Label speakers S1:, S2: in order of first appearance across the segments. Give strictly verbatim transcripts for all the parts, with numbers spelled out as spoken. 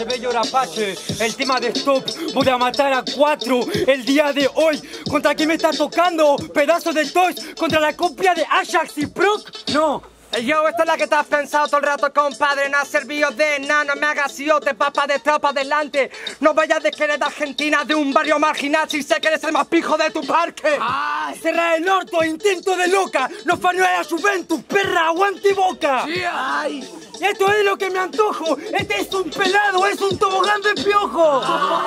S1: Trebello Rapace, el tema de Stop. Voy a matar a cuatro el día de hoy. ¿Contra quién me está tocando? Pedazo de Toys. ¿Contra la copia de Ajax y Proc? No.
S2: Yo, esta es la que te has pensado todo el rato, compadre. No has servido de nada, no me hagas iote, papa de tropa adelante. No vayas de que eres de Argentina, de un barrio marginal, si sé que eres el más pijo de tu parque.
S1: ¡Ah! ¡Cerra el orto! ¡Intento de loca! ¡No faneó a la Juventus, perra! ¡Aguante boca!
S2: Sí. ¡Ay!
S1: Esto es lo que me antojo. Este es un pelado, es un tobogán de piojo.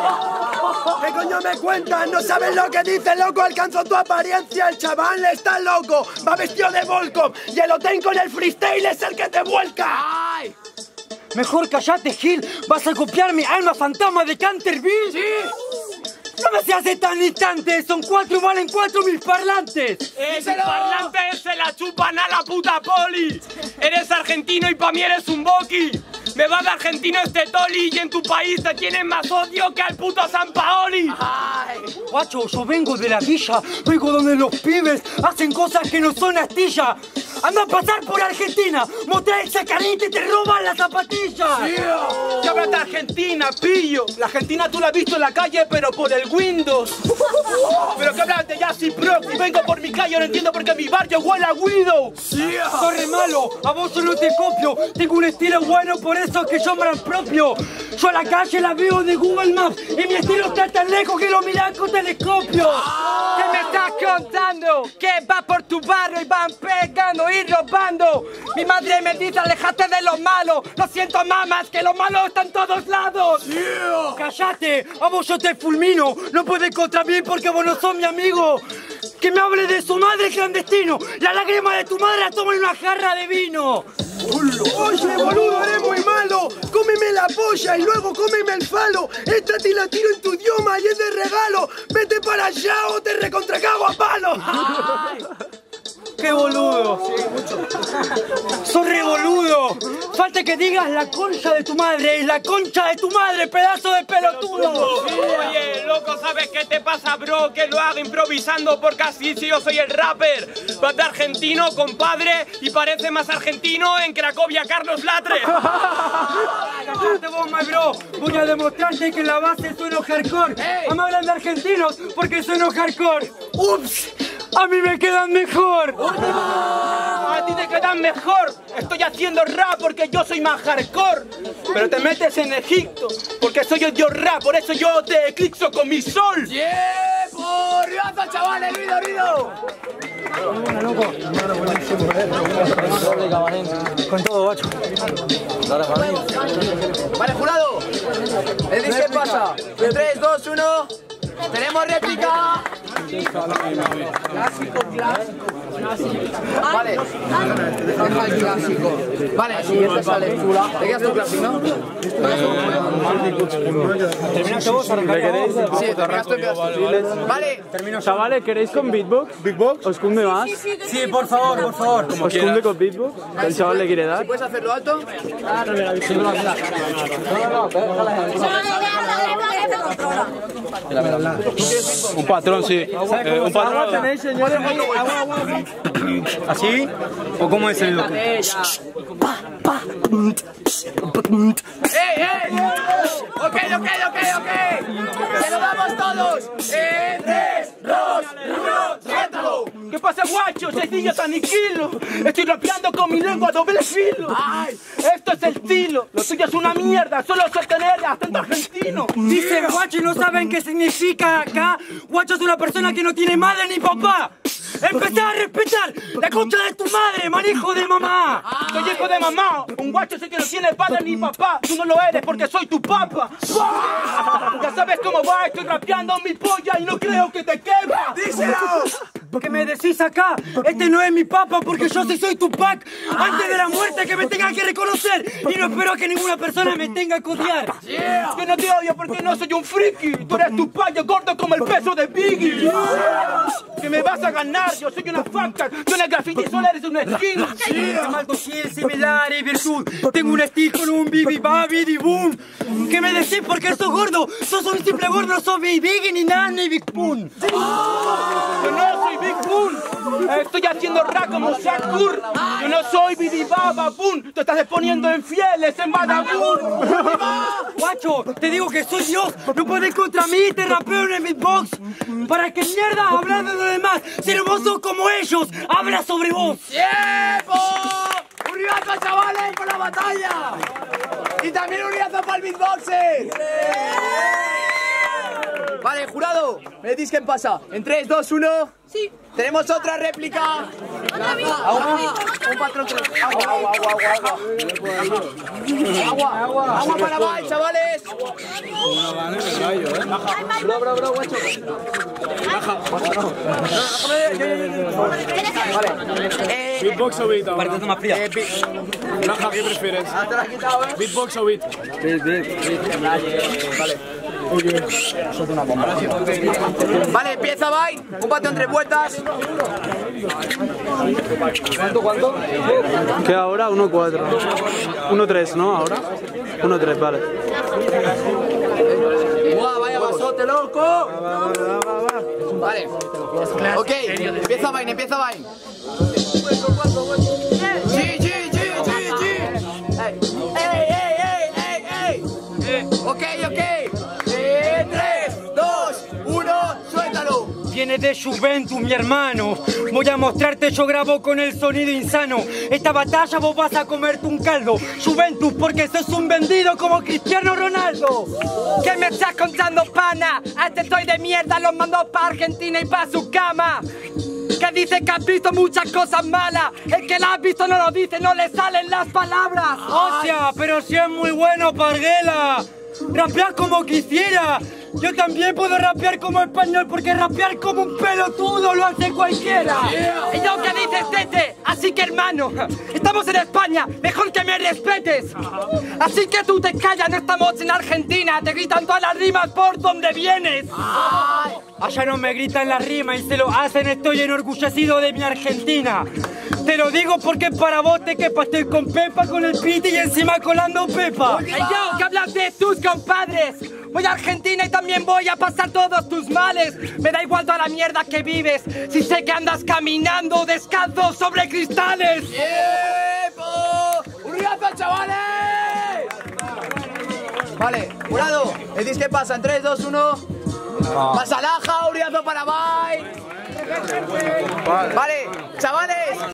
S3: ¿Qué coño me cuentas? ¿No sabes lo que dice, loco? Alcanzó tu apariencia, el chaval está loco. Va vestido de Volcom y el hotel con el freestyle es el que te vuelca.
S2: ¡Ay!
S1: Mejor callate, Gil. ¿Vas a copiar mi alma fantasma de Canterville?
S2: ¡Sí!
S1: ¡No me se hace tan instante! ¡Son cuatro y valen cuatro mis parlantes!
S2: ¡Ese parlante se la chupan a la puta poli! Eres argentino y pa' mí eres un boqui. Me va de argentino este toli y en tu país te tienen más odio que al puto San Paoli.
S1: Ay. Guacho, yo vengo de la villa, vengo donde los pibes hacen cosas que no son astilla. Anda a pasar por Argentina, mostrá esa carita y te roban las zapatillas.
S2: Yeah. ¿Qué hablas de Argentina, pillo? La Argentina tú la has visto en la calle, pero por el Windows. Pero ¿qué hablas de Jazzy Pro? Si vengo por mi calle, no entiendo por qué mi barrio huele a Widow.
S1: Yeah. Sos re malo, a vos yo no te copio. Tengo un estilo bueno, por eso es que yo me propio. Yo a la calle la veo de Google Maps y mi estilo está tan lejos que lo mirás con telescopio.
S2: Ah. ¿Qué me estás contando? Que va por tu barrio y van pegando y robando. Mi madre me dice, alejate de los malos. Lo siento, mamás, que los malos están todos lados.
S1: Yeah. Cállate, a vos yo te fulmino. No puedes contra mí porque vos no sos mi amigo. Que me hable de su madre clandestino. La lágrima de tu madre la toma en una jarra de vino.
S3: Oye, boludo, eres muy malo. Cómeme la polla y luego cómeme el falo. Esta te la tiro en tu idioma y es de regalo. Vete para allá o te recontracago a palo.
S1: Ay. ¡Qué boludo! Sí, mucho. ¡Sos re boludo! Falta que digas la concha de tu madre, la concha de tu madre, pedazo de pelotudo.
S2: Sí. Oye, loco, ¿sabes qué te pasa, bro? Que lo hago improvisando porque así si yo soy el rapper. Vas de argentino, compadre, y parece más argentino en Cracovia Carlos Latre.
S1: Cállate vos, my bro. Voy a demostrarte que en la base sueno hardcore. Hey. A mí hablan de argentinos porque sueno hardcore. ¡Ups! ¡A mí me quedan mejor!
S2: ¡A ti te quedan mejor! Estoy haciendo rap porque yo soy más hardcore. Pero te metes en Egipto porque soy yo dios rap, por eso yo te eclipso con mi sol. ¡Yeah! ¡Porriazo, chavales! ¡Ruido, ruido!
S1: Con todo, bacho.
S2: Vale, jurado. ¿Le dice qué pasa? tres, dos, uno. ¡Tenemos réplica! Clásico, clásico. Vale. Deja el clásico. Vale, siguiente sale chula. ¿Te quedas tu clásico, no?
S1: ¿Terminaste vos?
S2: Sí, terminaste tú. Vale.
S4: Chavales, ¿queréis con beatbox? ¿Beatbox? ¿Os cunde más?
S1: Sí, por favor, por favor.
S4: ¿Os cunde con beatbox? ¿El chaval le quiere dar?
S2: ¿Puedes hacerlo alto?
S4: Un patrón, sí. Eh, un patrón.
S1: ¿Tenéis, señores? ¿Así? ¿O cómo es el loco?
S2: ¡Ey, ey! ¡Ok, ok, ok, ok! ¡Se lo damos todos! ¡En tres, dos, uno, suéltalo! ¿Qué pasa, guacho? Seis días aniquilo. Estoy rapeando con mi lengua a doble filo. ¡Ay! Esto es el estilo. Lo tuyo es una mierda. Solo sostener acento argentino.
S1: Dicen guacho y no saben qué significa acá. Guacho es una persona que no tiene madre ni papá. ¡Empezá a respetar la concha de tu madre, manijo de mamá!
S2: Ah, soy hijo de mamá. Un guacho sé que no tiene padre ni papá. Tú no lo eres porque soy tu papa. Ya sabes cómo va. Estoy rapeando mi polla y no creo que te quepa.
S3: ¡Díselo!
S1: ¿Qué me decís acá? Este no es mi papa porque yo sí soy Tupac. Antes de la muerte que me tengan que reconocer. Y no espero que ninguna persona me tenga que odiar.
S2: Yeah. Que no te odio porque no soy un friki. Tú eres Tupac, yo gordo como el peso de Biggie. Yeah. Que me vas a ganar, yo soy una facta. Tú en el graffiti solo eres una esquina.
S1: Yeah. Malto Gil, similar y virtud. Tengo un estilo con un bibi babi di boom. ¿Qué me decís porque sos gordo? Sos un simple gordo, no sos Biggie ni nada ni Big Pun.
S2: Yo no soy Big Boom. Estoy haciendo rap como Shakur. Yo no soy Bidi Baba Boom. Tú estás exponiendo infieles en Badabun.
S1: Guacho, te digo que soy Dios. No podés contra mí, te rapeo en el beatbox. ¿Para qué mierda hablar de los demás? Si vos sos como ellos, habla sobre vos.
S2: ¡Tiempo! ¡Uriazo, chavales, por la batalla! ¡Y también uriazo para el beatboxing! Vale, jurado, me decís qué pasa. En tres, dos, uno... Sí. Tenemos otra réplica. Agua, un patrón. Agua, agua, agua, agua. Agua, agua. Agua para Bai, chavales. Bro, bro, bro, guacho. Vale.
S4: Beatbox o beat.
S1: Parece más fría.
S4: Raja, ¿qué prefieres?
S2: Ah, te la has quitado, ¿eh?
S4: Beatbox o beat.
S2: Vale. Vale, empieza Bai. Un pateo entre puertas. ¿Cuánto, cuánto?
S4: ¿Qué ahora? uno cuatro. uno tres, ¿no? Ahora. uno tres, vale.
S2: ¡Guau, vaya basote, loco! Vale. Ok, empieza Bai, empieza Bai. ¡Sí, sí, sí, sí, sí! ¡Ey, ey, ey, ey, ey! Ok, ok. tres, dos, uno, suéltalo.
S1: Viene de Juventus, mi hermano. Voy a mostrarte, yo grabo con el sonido insano. Esta batalla vos vas a comerte un caldo. Juventus, porque sos un vendido como Cristiano Ronaldo.
S5: ¿Qué me estás contando, pana? A este estoy de mierda, los mandó pa' Argentina y pa' su cama. Que dice que has visto muchas cosas malas. El que la has visto no lo dice, no le salen las palabras.
S1: Hostia, pero si es muy bueno, Parguela. Rapear como quisiera. Yo también puedo rapear como español, porque rapear como un pelotudo lo hace cualquiera.
S5: ¿Y yo qué dices, tete? Así que, hermano, estamos en España, mejor que me respetes. Así que tú te callas, no estamos en Argentina. Te gritan todas las rimas por donde vienes.
S1: Allá no me gritan las rimas y se lo hacen, estoy enorgullecido de mi Argentina. Te lo digo porque para vos te quepa, estoy con Pepa, con el Piti y encima colando Pepa.
S5: Y yo, que hablas de tus compadres. Voy a Argentina y también voy a pasar todos tus males. Me da igual toda la mierda que vives, si sé que andas caminando descalzo sobre cristales.
S2: ¡Tiempo! ¡Uriazo, chavales! Vale, jurado, me decís qué pasa. En tres, dos, uno... ¡Pasalaja, Uriazo para Bai! Vale, chavales.